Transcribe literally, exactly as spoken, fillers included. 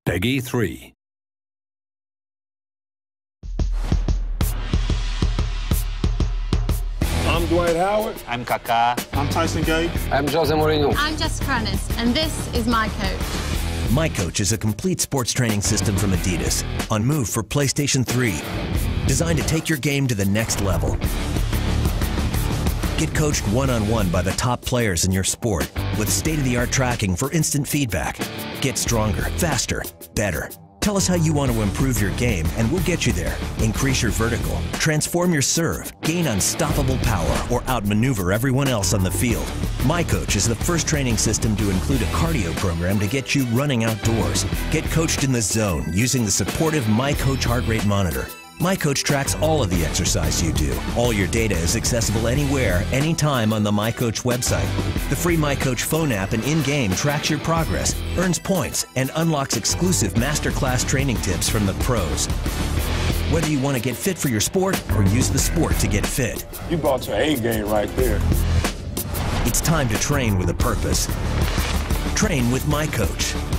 Peggy three. I'm Dwight Howard. I'm Kaká. I'm Tyson Gay. I'm Jose Mourinho. I'm Jessica Ennis, and this is miCoach. miCoach is a complete sports training system from Adidas, on move for PlayStation three, designed to take your game to the next level. Get coached one-on-one by the top players in your sport with state-of-the-art tracking for instant feedback. Get stronger, faster, better. Tell us how you want to improve your game and we'll get you there. Increase your vertical, transform your serve, gain unstoppable power, or outmaneuver everyone else on the field. miCoach is the first training system to include a cardio program to get you running outdoors. Get coached in the zone using the supportive miCoach heart rate monitor. miCoach tracks all of the exercise you do. All your data is accessible anywhere, anytime on the miCoach website. The free miCoach phone app and in-game tracks your progress, earns points, and unlocks exclusive masterclass training tips from the pros. Whether you want to get fit for your sport or use the sport to get fit. You brought your A game right there. It's time to train with a purpose. Train with miCoach.